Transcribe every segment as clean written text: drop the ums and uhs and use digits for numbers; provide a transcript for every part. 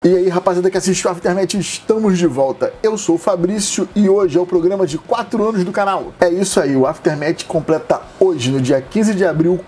E aí, rapaziada que assiste o Aftermath, estamos de volta. Eu sou o Fabrício e hoje é o programa de 4 anos do canal. É isso aí, o Aftermath completa hoje, no dia 15 de abril,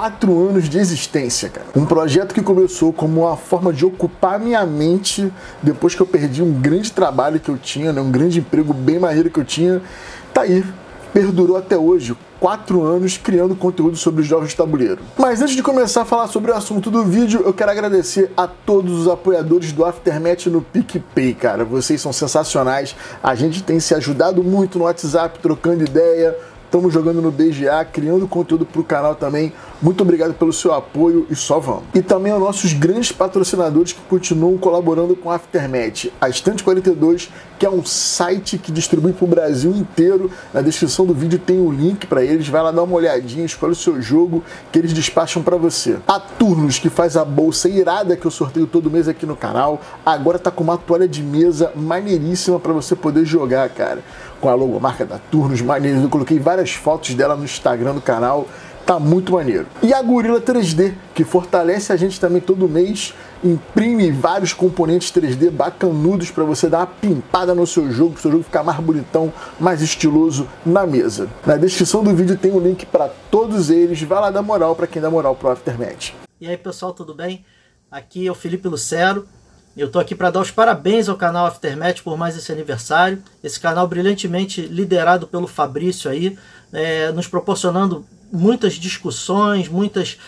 4 anos de existência, cara. Um projeto que começou como uma forma de ocupar minha mente depois que eu perdi um grande trabalho que eu tinha, né? Um grande emprego bem maneiro que eu tinha. Tá aí, perdurou até hoje. 4 anos criando conteúdo sobre jogos de tabuleiro. Mas antes de começar a falar sobre o assunto do vídeo, eu quero agradecer a todos os apoiadores do Aftermath no PicPay, cara. Vocês são sensacionais. A gente tem se ajudado muito no WhatsApp, trocando ideia. Estamos jogando no BGA, criando conteúdo para o canal também. Muito obrigado pelo seu apoio e só vamos. E também aos nossos grandes patrocinadores que continuam colaborando com o Aftermath. A Estante 42, que é um site que distribui para o Brasil inteiro. Na descrição do vídeo tem o link para eles. Vai lá dar uma olhadinha, escolhe o seu jogo que eles despacham para você. A Turnos, que faz a bolsa irada que eu sorteio todo mês aqui no canal. Agora tá com uma toalha de mesa maneiríssima para você poder jogar, cara. Com a logomarca da Turnos, maneiro. Eu coloquei várias fotos dela no Instagram do canal. Tá muito maneiro. E a Gorilla 3D, que fortalece a gente também todo mês, imprime vários componentes 3D bacanudos para você dar uma pimpada no seu jogo, para o seu jogo ficar mais bonitão, mais estiloso na mesa. Na descrição do vídeo tem o link para todos eles. Vai lá dar moral para quem dá moral pro Aftermath. E aí, pessoal, tudo bem? Aqui é o Felipe Lucero. Eu tô aqui para dar os parabéns ao canal Aftermath por mais esse aniversário. Esse canal brilhantemente liderado pelo Fabrício aí, nos proporcionando muitas discussões, muitas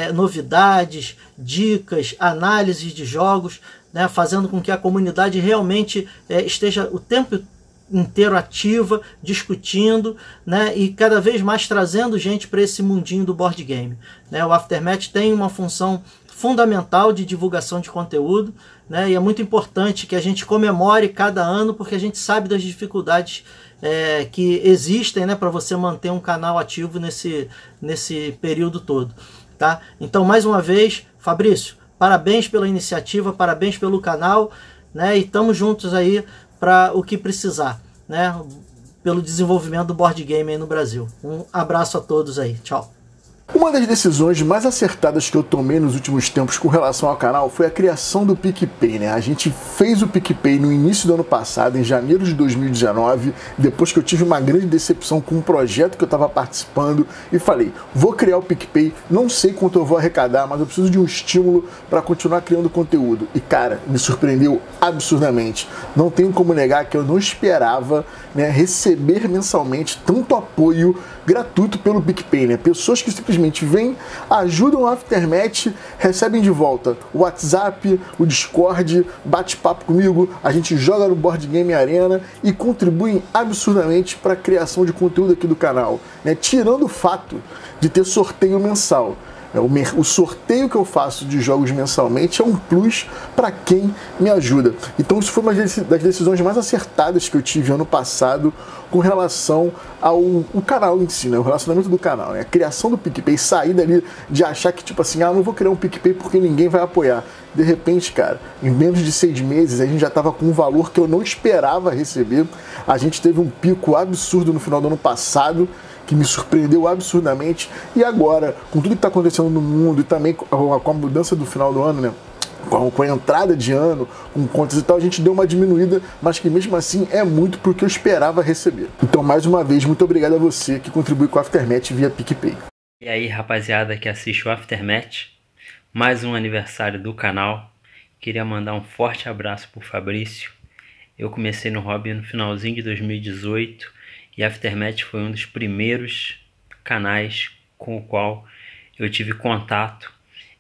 novidades, dicas, análises de jogos, né, fazendo com que a comunidade realmente esteja o tempo inteiro ativa, discutindo, né, e cada vez mais trazendo gente para esse mundinho do board game, né? O Aftermath tem uma função fundamental de divulgação de conteúdo, né, e é muito importante que a gente comemore cada ano, porque a gente sabe das dificuldades que existem, né, para você manter um canal ativo nesse período todo, tá? Então, mais uma vez, Fabrício, parabéns pela iniciativa, parabéns pelo canal, né, e estamos juntos aí para o que precisar, né, pelo desenvolvimento do board game aí no Brasil. Um abraço a todos aí, tchau. Uma das decisões mais acertadas que eu tomei nos últimos tempos com relação ao canal foi a criação do PicPay, né? A gente fez o PicPay no início do ano passado, em janeiro de 2019, depois que eu tive uma grande decepção com um projeto que eu estava participando e falei, vou criar o PicPay, não sei quanto eu vou arrecadar, mas eu preciso de um estímulo para continuar criando conteúdo. E cara, me surpreendeu absurdamente. Não tenho como negar que eu não esperava, né, receber mensalmente tanto apoio gratuito pelo PicPay, né? Pessoas que simplesmente vêm, ajudam o Aftermath, recebem de volta o WhatsApp, o Discord, bate-papo comigo, a gente joga no Board Game Arena e contribuem absurdamente para a criação de conteúdo aqui do canal, né? Tirando o fato de ter sorteio mensal. O sorteio que eu faço de jogos mensalmente é um plus para quem me ajuda. Então isso foi uma das decisões mais acertadas que eu tive ano passado com relação ao canal em si, né? O relacionamento do canal, né? A criação do PicPay, sair dali de achar que tipo assim, não vou criar um PicPay porque ninguém vai apoiar. De repente, cara, em menos de 6 meses a gente já estava com um valor que eu não esperava receber. A gente teve um pico absurdo no final do ano passado, que me surpreendeu absurdamente, e agora, com tudo que está acontecendo no mundo e também com a mudança do final do ano, né? Com a entrada de ano, com contas e tal, a gente deu uma diminuída, mas que mesmo assim é muito porque eu esperava receber. Então, mais uma vez, muito obrigado a você que contribui com o Aftermath via PicPay. E aí, rapaziada que assiste o Aftermath, mais um aniversário do canal. Queria mandar um forte abraço pro Fabrício. Eu comecei no hobby no finalzinho de 2018, e Aftermath foi um dos primeiros canais com o qual eu tive contato,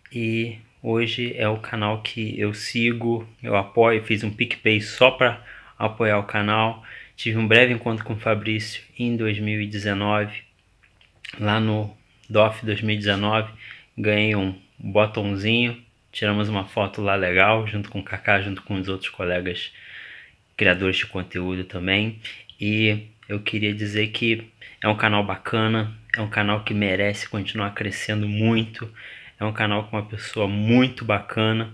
e hoje é o canal que eu sigo, eu apoio. Fiz um PicPay só para apoiar o canal. Tive um breve encontro com o Fabrício em 2019, lá no DOF 2019, ganhei um botãozinho, tiramos uma foto lá legal, junto com o Kaká, junto com os outros colegas criadores de conteúdo também, e eu queria dizer que é um canal bacana, é um canal que merece continuar crescendo muito, é um canal com uma pessoa muito bacana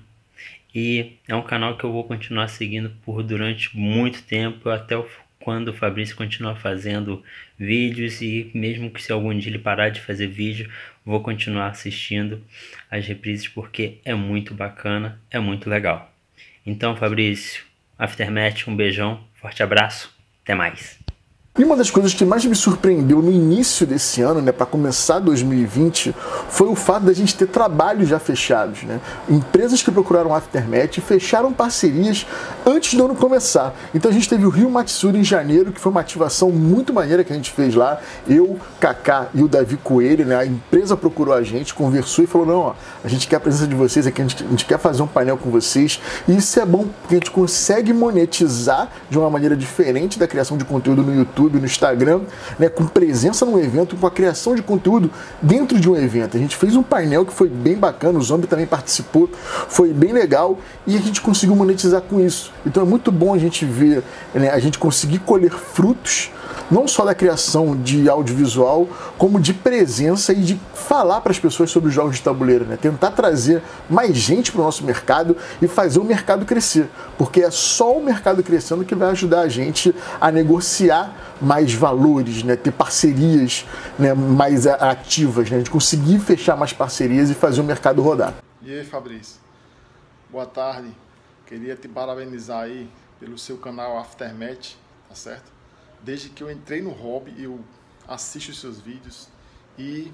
e é um canal que eu vou continuar seguindo durante muito tempo, até quando o Fabrício continuar fazendo vídeos, e mesmo que se algum dia ele parar de fazer vídeo, vou continuar assistindo as reprises porque é muito bacana, é muito legal. Então, Fabrício, Aftermath, um beijão, forte abraço, até mais. E uma das coisas que mais me surpreendeu no início desse ano, né, para começar 2020, foi o fato da gente ter trabalhos já fechados, né? Empresas que procuraram Aftermath fecharam parcerias antes do ano começar. Então a gente teve o Rio Matsuri em janeiro, que foi uma ativação muito maneira que a gente fez lá. Eu, Kaká e o Davi Coelho, né? A empresa procurou a gente, conversou e falou: não, ó, a gente quer a presença de vocês aqui, a gente quer fazer um painel com vocês. E isso é bom porque a gente consegue monetizar de uma maneira diferente da criação de conteúdo no YouTube, no Instagram, né, com presença num evento, com a criação de conteúdo dentro de um evento. A gente fez um painel que foi bem bacana, o Zombie também participou, foi bem legal e a gente conseguiu monetizar com isso. Então é muito bom a gente ver, né, a gente conseguir colher frutos não só da criação de audiovisual, como de presença e de falar para as pessoas sobre os jogos de tabuleiro, né? Tentar trazer mais gente para o nosso mercado e fazer o mercado crescer, porque é só o mercado crescendo que vai ajudar a gente a negociar mais valores, né? Ter parcerias, né, mais ativas, né? A gente conseguir fechar mais parcerias e fazer o mercado rodar. E aí, Fabrício? Boa tarde. Queria te parabenizar aí pelo seu canal Aftermath, tá certo? Desde que eu entrei no hobby, eu assisto os seus vídeos e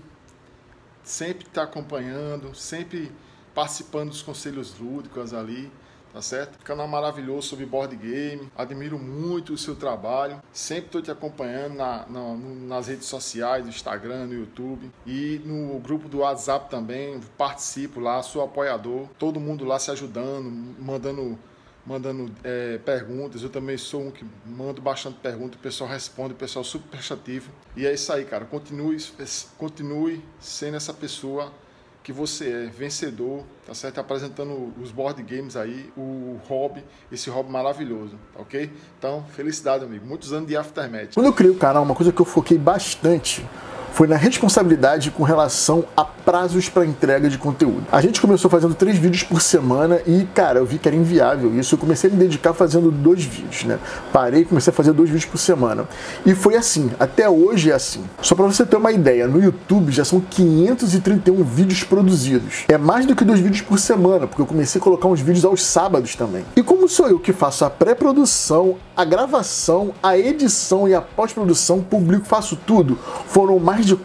sempre tá acompanhando, sempre participando dos conselhos lúdicos ali, tá certo? Canal maravilhoso sobre board game, admiro muito o seu trabalho, sempre estou te acompanhando nas redes sociais, no Instagram, no YouTube e no grupo do WhatsApp também, participo lá, sou apoiador, todo mundo lá se ajudando, mandando perguntas. Eu também sou um que mando bastante perguntas, o pessoal responde, o pessoal super prestativo. E é isso aí, cara. Continue sendo essa pessoa que você é, vencedor, tá certo? Apresentando os board games aí, o hobby, esse hobby maravilhoso, tá ok? Então, felicidade, amigo. Muitos anos de Aftermath. Quando eu criei o canal, uma coisa que eu foquei bastante foi na responsabilidade com relação a prazos para entrega de conteúdo. A gente começou fazendo 3 vídeos por semana e, cara, eu vi que era inviável isso. Eu comecei a me dedicar fazendo 2 vídeos, né? Parei e comecei a fazer 2 vídeos por semana. E foi assim, até hoje é assim. Só para você ter uma ideia, no YouTube já são 531 vídeos produzidos. É mais do que 2 vídeos por semana, porque eu comecei a colocar uns vídeos aos sábados também. E como sou eu que faço a pré-produção, a gravação, a edição e a pós-produção, publico, faço tudo, foram mais de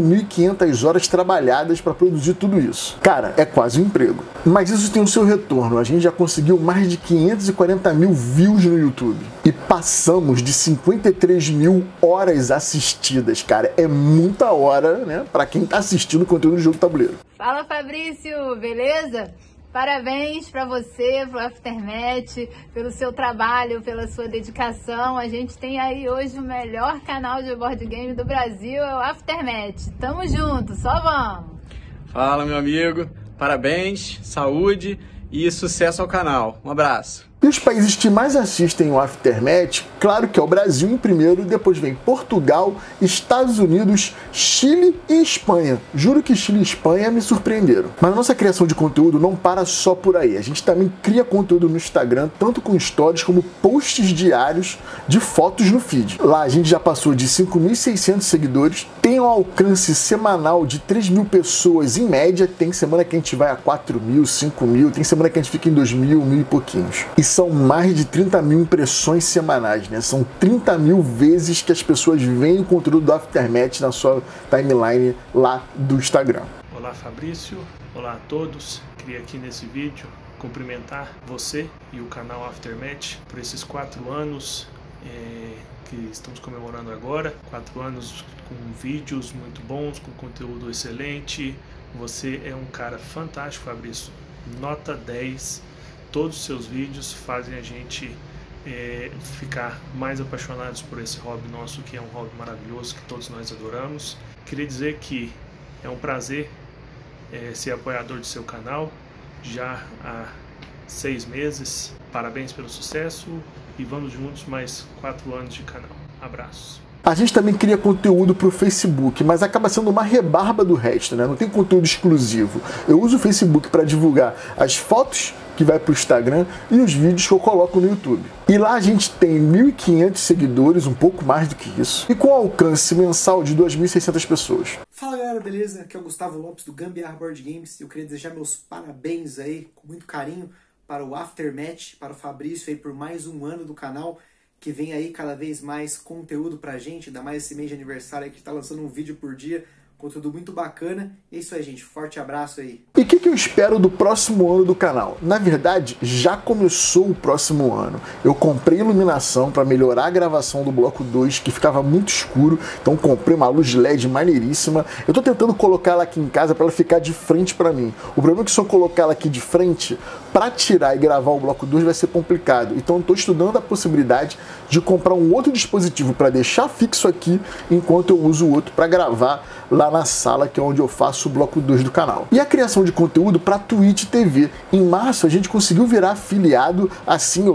4.500 horas trabalhadas para produzir tudo isso. Cara, é quase um emprego. Mas isso tem o seu retorno. A gente já conseguiu mais de 540 mil views no YouTube. E passamos de 53 mil horas assistidas, cara. É muita hora, né? Para quem tá assistindo conteúdo do jogo tabuleiro. Fala, Fabrício, beleza? Parabéns para você, pro Aftermath, pelo seu trabalho, pela sua dedicação. A gente tem aí hoje o melhor canal de board game do Brasil, é o Aftermath. Tamo junto, só vamos! Fala, meu amigo. Parabéns, saúde e sucesso ao canal. Um abraço. E os países que mais assistem o Aftermath, claro que é o Brasil em primeiro, depois vem Portugal, Estados Unidos, Chile e Espanha. Juro que Chile e Espanha me surpreenderam. Mas a nossa criação de conteúdo não para só por aí. A gente também cria conteúdo no Instagram, tanto com stories como posts diários de fotos no feed. Lá a gente já passou de 5.600 seguidores, tem um alcance semanal de 3.000 pessoas em média, tem semana que a gente vai a 4.000, 5.000, tem semana que a gente fica em 2.000, 1.000 e pouquinhos. E são mais de 30 mil impressões semanais, né? São 30 mil vezes que as pessoas veem o conteúdo do Aftermath na sua timeline lá do Instagram. Olá, Fabrício. Olá a todos. Queria aqui nesse vídeo cumprimentar você e o canal Aftermath por esses 4 anos que estamos comemorando agora. 4 anos com vídeos muito bons, com conteúdo excelente. Você é um cara fantástico, Fabrício. Nota 10. Todos os seus vídeos fazem a gente ficar mais apaixonados por esse hobby nosso, que é um hobby maravilhoso, que todos nós adoramos. Queria dizer que é um prazer ser apoiador do seu canal, já há 6 meses. Parabéns pelo sucesso e vamos juntos mais 4 anos de canal. Abraços. A gente também cria conteúdo para o Facebook, mas acaba sendo uma rebarba do resto, né? Não tem conteúdo exclusivo. Eu uso o Facebook para divulgar as fotos que vai para o Instagram e os vídeos que eu coloco no YouTube. E lá a gente tem 1.500 seguidores, um pouco mais do que isso, e com alcance mensal de 2.600 pessoas. Fala galera, beleza? Aqui é o Gustavo Lopes do Gambiarra Board Games e eu queria desejar meus parabéns aí, com muito carinho, para o Aftermatch, para o Fabrício aí por mais um ano do canal, que vem aí cada vez mais conteúdo pra gente, ainda mais esse mês de aniversário aí que tá lançando um vídeo por dia, conteúdo muito bacana. É isso aí, gente. Forte abraço aí. E o que eu espero do próximo ano do canal? Na verdade, já começou o próximo ano. Eu comprei iluminação para melhorar a gravação do bloco 2, que ficava muito escuro. Então comprei uma luz LED maneiríssima. Eu tô tentando colocar ela aqui em casa para ela ficar de frente para mim. O problema é que se eu colocar ela aqui de frente, para tirar e gravar o bloco 2 vai ser complicado. Então eu tô estudando a possibilidade de comprar um outro dispositivo para deixar fixo aqui, enquanto eu uso o outro para gravar lá na sala, que é onde eu faço o bloco 2 do canal. E a criação de conteúdo para Twitch TV. Em março a gente conseguiu virar afiliado, assim,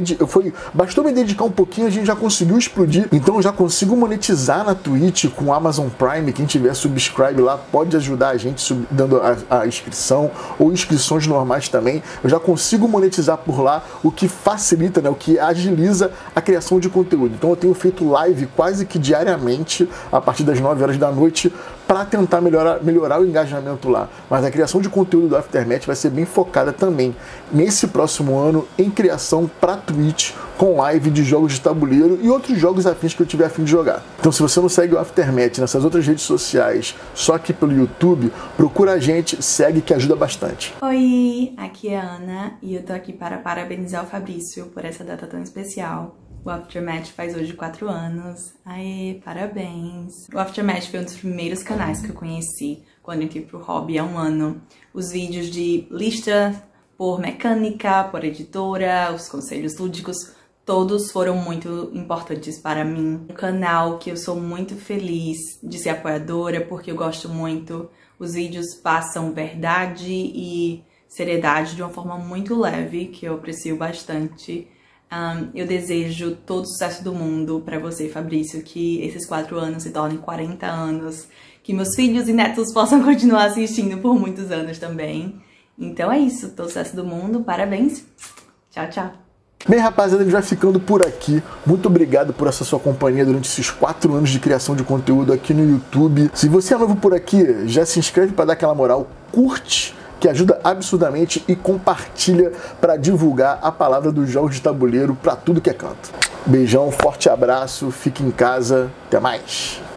bastou me dedicar um pouquinho, a gente já conseguiu explodir. Então eu já consigo monetizar na Twitch com o Amazon Prime. Quem tiver subscribe lá pode ajudar a gente dando a inscrição, ou inscrições normais também. Eu já consigo monetizar por lá, o que facilita, né, o que agiliza a criação de conteúdo. Então eu tenho feito live quase que diariamente, a partir das 9 horas da noite, para tentar melhorar o engajamento lá. Mas a criação de conteúdo do Aftermatch vai ser bem focada também nesse próximo ano em criação para Twitch, com live de jogos de tabuleiro e outros jogos afins que eu tiver a fim de jogar. Então se você não segue o Aftermatch nessas outras redes sociais, só aqui pelo YouTube, procura a gente, segue que ajuda bastante. Oi, aqui é a Ana e eu tô aqui para parabenizar o Fabrício por essa data tão especial. O Aftermatch faz hoje 4 anos. Aê, parabéns! O Aftermatch foi um dos primeiros canais que eu conheci quando entrei pro hobby há um ano. Os vídeos de lista por mecânica, por editora, os conselhos lúdicos, todos foram muito importantes para mim. Um canal que eu sou muito feliz de ser apoiadora, porque eu gosto muito. Os vídeos passam verdade e seriedade de uma forma muito leve, que eu aprecio bastante. Eu desejo todo o sucesso do mundo para você, Fabrício, que esses 4 anos se tornem 40 anos, que meus filhos e netos possam continuar assistindo por muitos anos também. Então é isso, todo o sucesso do mundo, parabéns, tchau, tchau. Bem, rapaziada, a gente vai ficando por aqui. Muito obrigado por essa sua companhia durante esses 4 anos de criação de conteúdo aqui no YouTube. Se você é novo por aqui, já se inscreve para dar aquela moral, curte, que ajuda absurdamente, e compartilha para divulgar a palavra dos jogos de tabuleiro para tudo que é canto. Beijão, forte abraço, fique em casa, até mais!